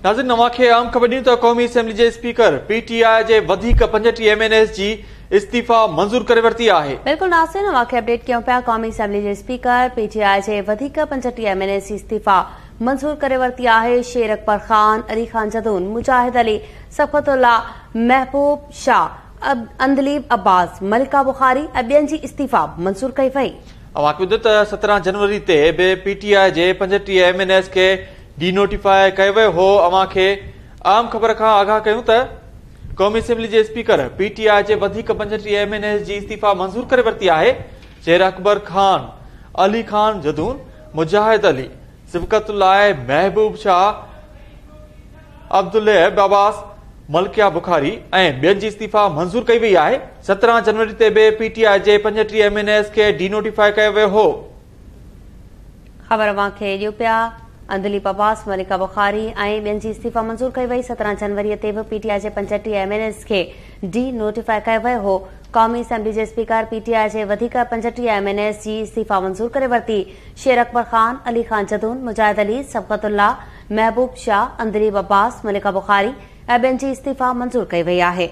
नाज़रीन नवांखे आम ख़बर ॾियूं त क़ौमी असेंबली जे स्पीकर पीटीआई जे वधीक 35 एमएनएस जी इस्तीफ़ा मंज़ूर करे वरिती आहे। बिल्कुल नाज़रीन नवांखे अपडेट कयूं पिया। क़ौमी असेंबली जे स्पीकर पीटीआई जे वधीक 35 एमएनएस जी इस्तीफ़ा मंज़ूर करे वरिती आहे। शेर अकबर खान, अली खान जदून, मुजाहिद अली, सफ़तुल्ला, महबूब शाह, अंदलीब अब्बास, मलिका बुखारी ऐं ॿियनि जी इस्तीफ़ा मंज़ूर कई वई। अवांखे ॿुधो त 17 जनवरी ते बि पीटीआई जे 35 एमएनएस खे डीनोटिफाई कयो वियो हो। अवांखे आम ख़बर खां आगाह कयूं त क़ौमी असेंबली जे स्पीकर पीटीआई जे वधीक 35 एमएनएस जी इस्तीफ़ा मंज़ूर करे वरिती आहे। शेर अकबर खान, अली खान जदून, मुजाहिद अली, सिबकतुल्लाह, महबूब शाह, अब्दुल्लाह अब्बास, मलिका बुखारी ऐं ॿियनि जी इस्तीफ़ा मंज़ूर कई वई आहे। 17 जनवरी ते बि पीटीआई जे 35 एमएनएस खे डीनोटिफाई कयो वियो हो। ख़बर अवांखे ॾियूं पिया। अंदलीब अब्बास, मलिका बुखारी ऐं ॿियनि जी इस्तीफ़ा मंज़ूर कई वई। 17 जनवरी ते बि पीटीआई जे 35 एमएनएस खे डी नोटिफाई कयो वियो हो। क़ौमी असेंबली जे स्पीकर पीटीआई जे वधीक 35 एमएनएस जी इस्तीफ़ा मंज़ूर करे वरिती। शेर अकबर खान, अली खान जदून, मुजाहिद अली, सफ़तुल्लाह, महबूब शाह, अंदलीब अब्बास, मलिका बुखारी ऐं ॿियनि जी इस्तीफ़ा मंज़ूर कई वई आहे।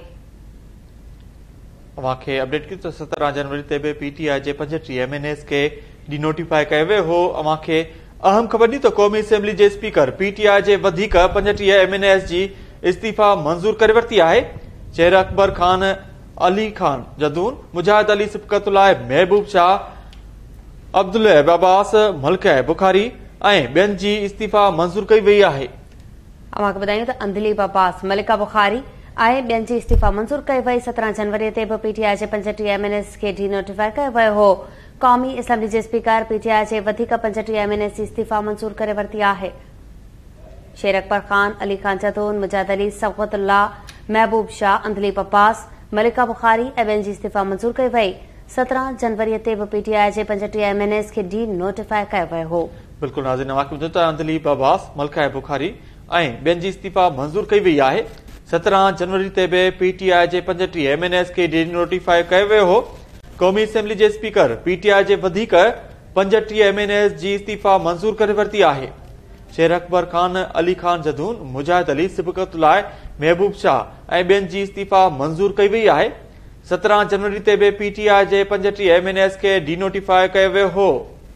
अवांखे अपडेट कयूं त 17 जनवरी ते बि पीटीआई जे 35 एमएनएस खे डीनोटिफाई कयो वियो हो। अवांखे अहम ख़बर ॾी त क़ौमी असेंबली जे स्पीकर पीटीआई जे वधीक 35 एमएनएस जी इस्तीफ़ा मंज़ूर करे वरिती आहे। शेर अकबर खान, अली खान जदून, मुजाहिद अली, सिबकतुल्लाह, महबूब शाह, अब्दुल्लाह अब्बास, मलिका बुखारी ऐं ॿियनि जी इस्तीफ़ा मंज़ूर कई वई आहे। अवांखे ॿुधायूं त अंदलीब अब्बास, मलिका बुखारी ऐं ॿियनि जी इस्तीफ़ा मंज़ूर कई वई। 17 जनवरी ते बि पीटीआई जे 35 एमएनएस खे डीनोटिफाई कयो वियो हो। क़ौमी असेंबली जे स्पीकर पीटीआई जे वधीक 35 एमएनएस जी इस्तीफ़ा मंज़ूर करे वरिती आहे। शेर अकबर खान, अली खान जदून, मुजाहिद अली, सफ़तुल्लाह, महबूब शाह, अंदलीब अब्बास, मलिका बुखारी ऐं ॿियनि जी इस्तीफ़ा मंज़ूर कई वई। 17 जनवरी ते बि पीटीआई जे 35 एमएनएस खे डी नोटिफाई कयो वियो हो। बिल्कुल नाज़रीन अवांखे ॿुधो त अंदलीब अब्बास, मलिका बुखारी ऐं ॿियनि जी इस्तीफ़ा मंज़ूर कई वई आहे। 17 जनवरी ते बि पीटीआई जे 35 एमएनएस खे डी नोटिफाई कयो वियो हो। क़ौमी असेंबली जे स्पीकर पीटीआई जे वधीक 35 एमएनएस जी इस्तीफ़ा मंज़ूर करे वरिती आहे। शेर अकबर खान, अली खान जदून, मुजाहिद अली, सिबकतुल्लाह, महबूब शाह ऐं ॿियनि जी इस्तीफ़ा मंज़ूर कई वई आहे। 17 जनवरी ते बि पीटीआई जे 35 एमएनएस खे डीनोटिफाई कयो वियो हो।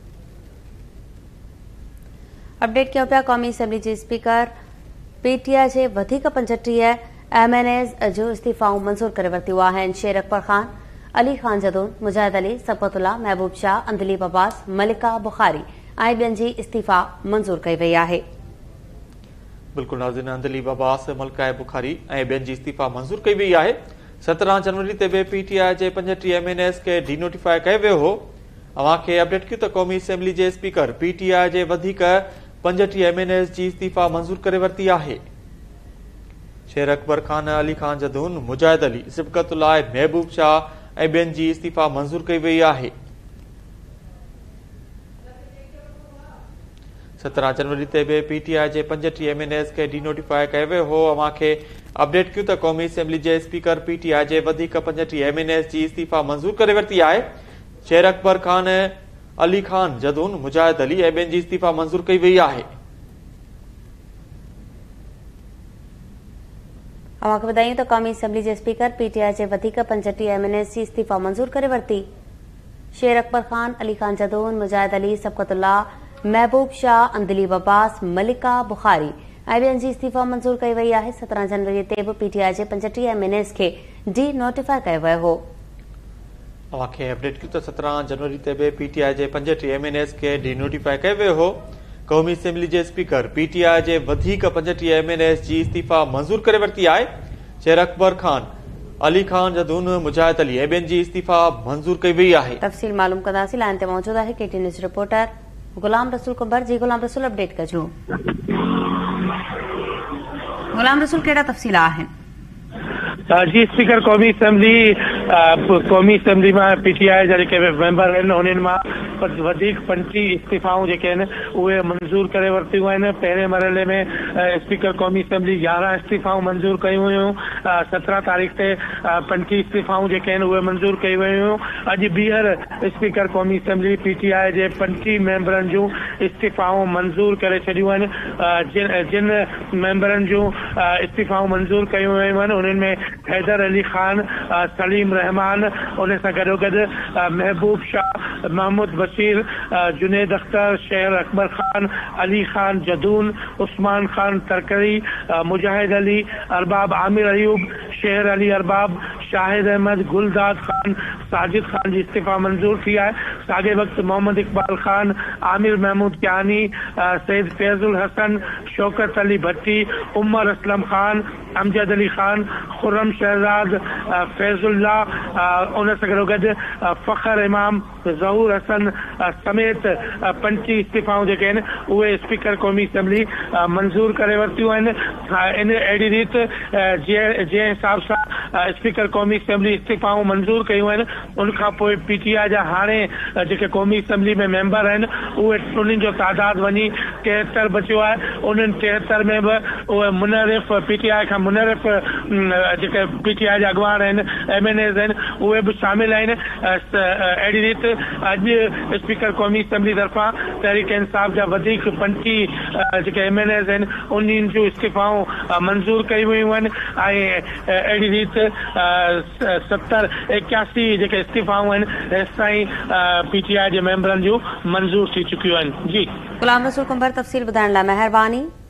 अपडेट कयूं पिया। क़ौमी असेंबली जे स्पीकर पीटीआई जे वधीक 35 एमएनएस जो इस्तीफ़ाऊं मंज़ूर करे वरितियूं आहिनि। शेर अकबर खान, अली खान जदून, मुजाहिद अली, सफ़तुल्लाह, महबूब शाह, अंदलीब अब्बास, मलिका बुखारी ऐं ॿियनि जी इस्तीफ़ा मंज़ूर कई वई आहे। बिल्कुल नाज़रीन अंदलीब अब्बास, मलिका बुखारी ऐं ॿियनि जी इस्तीफ़ा मंज़ूर कई वई आहे। 17 जनवरी ते बि पीटीआई जे 35 एमएनएस खे डीनोटिफाई कयो वियो हो। अवांखे अपडेट कयूं त क़ौमी असेंबली जे स्पीकर पीटीआई जे वधीक 35 एमएनएस जी इस्तीफ़ा मंज़ूर करे वरिती आहे। शेर अकबर खान, अली खान जदून, मुजाहिद अली, सिबकतुल्लाह, महबूब शाह ऐं ॿियनि जी इस्तीफ़ा मंज़ूर कई वई आहे। 17 जनवरी ते बि पीटीआई जे 35 एमएनएस खे डीनोटिफाई कयो वियो हो। अवांखे अपडेट कयूं त क़ौमी असेंबली जे स्पीकर पीटीआई जे वधीक 35 एमएनएस जी इस्तीफ़ा मंज़ूर करे वरिती आहे। शेर अकबर खान, अली खान जदून, मुजाहिद अली ऐं ॿियनि जी इस्तीफ़ा मंज़ूर कई वई आहे। अवांखे ॿुधायूं त क़ौमी असेंबली जे स्पीकर पीटीआई जे वधीक 35 एमएनएस जी इस्तीफ़ा मंज़ूर करे वरिती। शेर अकबर खान, अली खान जदून, मुजाहिद अली, सफ़तुल्लाह, महबूब शाह, अंदलीब अब्बास, मलिका बुखारी ऐं ॿियनि जी इस्तीफ़ा मंज़ूर कई वई आहे। 17 जनवरी ते बि पीटीआई जे 35 एमएनएस खे डी नोटिफाई कयो वियो हो। अवांखे अपडेट कयूं त 17 जनवरी ते बि पीटीआई जे 35 एमएनएस खे डी नोटिफाई कयो वियो हो। क़ौमी असेंबली जे स्पीकर पीटीआई जे वधीक 35 एमएनएस जी इस्तीफ़ा मंज़ूर करे वरिती आहे। शेर अकबर खान, अली खान जदून, मुजाहिद अली ऐं ॿियनि जी इस्तीफ़ा मंज़ूर कई वई आहे। तफ़सील मालूम कंदासीं। लाइन ते मौजूद आहे केटी news reporter Ghulam Rasool comber. जी गुलाम रसूल, अपडेट कजो। गुलाम रसूल, कहिड़ा तफ़सील आहिनि? जी स्पीकर क़ौमी असेंबली में पीटीआई जा जेके मेंबर आहिनि उन्हनि मां वधीक 35 इस्तीफ़ाऊं जेके आहिनि उहे मंज़ूर करे वरितियूं आहिनि। पहिरें मरहले में स्पीकर क़ौमी असेंबली 11 इस्तीफ़ाऊं मंज़ूर कयूं हुयूं 17 तारीख़ ते 25 इस्तीफ़ाऊं जेके आहिनि उहे मंज़ूर कई वियूं। अॼु ॿीहर स्पीकर क़ौमी असेंबली PTI जे 25 मेंबरनि जूं इस्तीफ़ाऊं मंज़ूर करे छॾियूं आहिनि। जिन मेंबरनि जूं इस्तीफ़ाऊं मंज़ूर कयूं वियूं आहिनि उन्हनि में हैदर अली ख़ान, सलीम रहमान, उन सां गॾोगॾु महबूब शाह, महमूद बशीर, जुनेद अख्तर, शेर अकबर ख़ान, अली ख़ान जदून, उस्मान ख़ान तरकरी, मुजाहिद अली, अरबाब आमिर अयूब, शेर अली अरबाब, शाहिद अहमद, गुलदाद ख़ान, साजिद ख़ान जी इस्तीफ़ा मंज़ूर थी आहे। साॻे वक़्तु मोहम्मद इकबाल ख़ान, आमिर महमूद कियानी, सैद फैज़ुल हसन, शौकत अली भट्टी, उमर असलम ख़ान, अमजद अली ख़ान, खुर्रम शहजाद, फैज़ुल्ला, उन सां गॾोगॾु फ़खर इमाम, ज़हूर हसन समेत 25 इस्तीफ़ाऊं जेके आहिनि उहे स्पीकर क़ौमी असेंबली मंज़ूर करे वरितियूं आहिनि। इन अहिड़ी रीति जंहिं हिसाब सां स्पीकर क़ौमी असेंबली इस्तीफ़ाऊं मंज़ूर कयूं आहिनि उनखां पोइ PTI जा हाणे जेके क़ौमी असेंबली में मेंबर आहिनि उहे उन्हनि जो तादाद वञी 73 बचियो आहे। उन्हनि 73 में बि उहे मुनरिफ़ PTI खां मुनरिफ़ जेके PTI जा अॻवान आहिनि MNAs आहिनि उहे बि शामिल आहिनि। अहिड़ी रीति अॼु स्पीकर क़ौमी असेंबली तरफ़ां तहरीक इंसाफ़ जा वधीक 25 जेके MNAs आहिनि उन्हनि जूं इस्तीफ़ाऊं मंज़ूर कयूं वियूं आहिनि ऐं अहिड़ी रीति 70-81 जेके इस्तीफ़ाऊं आहिनि हेसि ताईं PTI जे मेंबरनि जूं मंज़ूर थी चुकियूं आहिनि। जी गुलाम रसूल कुंभर, तफ़सील ॿुधाइण लाइ महिरबानी।